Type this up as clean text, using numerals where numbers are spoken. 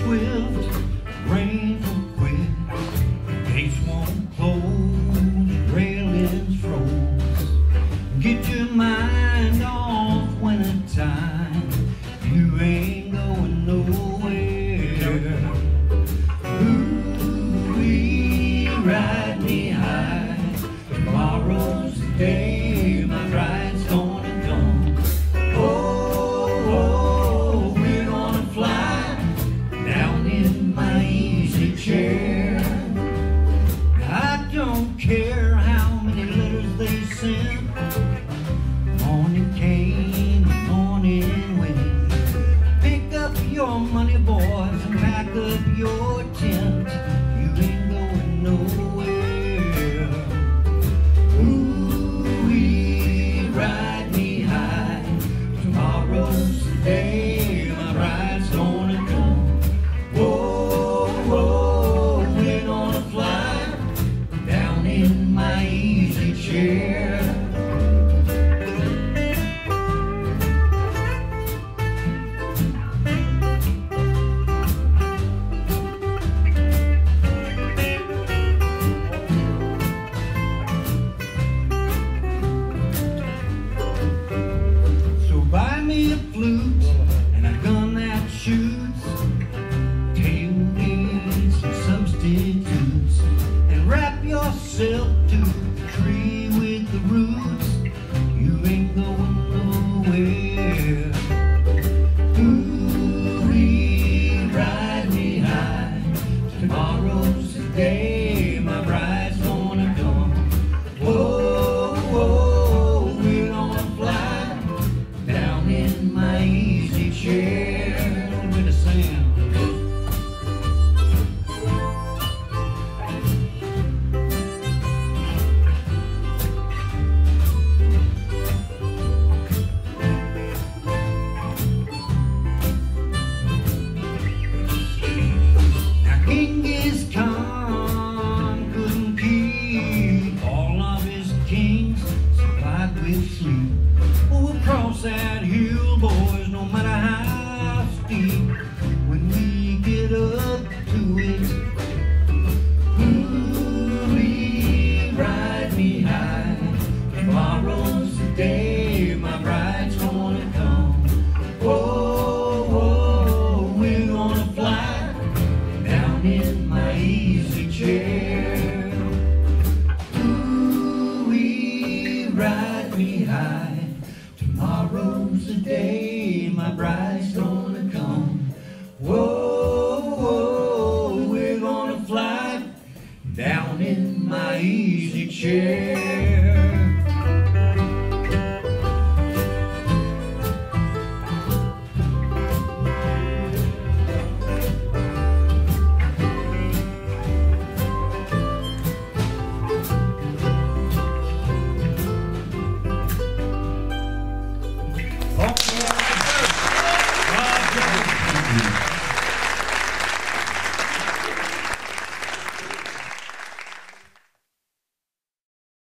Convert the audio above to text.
swift, rain will quit, gates won't close, railings froze. Get your mind off winter time, you ain't going nowhere. Ooh-wee, ride me high, tomorrow's the day my bride's gonna come. Oh, we're gonna fly down in my easy chair. I don't care how many letters they sent, morning came, morning went. Pick up your money, boys, and pack up your tent. You ain't going nowhere. Ooh-wee, ride me high, tomorrow's the day my bride's gonna come. Whoa, whoa, we're gonna fly down in my easy chair. Buy me a flute and a gun that shoots, tailgates and substitutes, and wrap yourself to the tree with the roots. You ain't going nowhere. Ooh-wee, ride me high, tomorrow's the day my bride's gonna come. Whoa, whoa, we're gonna fly down in my easy chair. A little bit of sand. Now Genghis Khan couldn't keep all of his kings supplied with sleep. We'll cross that hill, boys, no matter how steep, when we get up to it. Ooh-wee, ride me high, tomorrow's the day my bride's gonna come. Whoa, whoa, we're gonna fly down in my easy chair. Ooh-wee, ride me high, tomorrow's the day my bride's gonna come. Whoa, whoa, we're gonna fly down in my easy chair.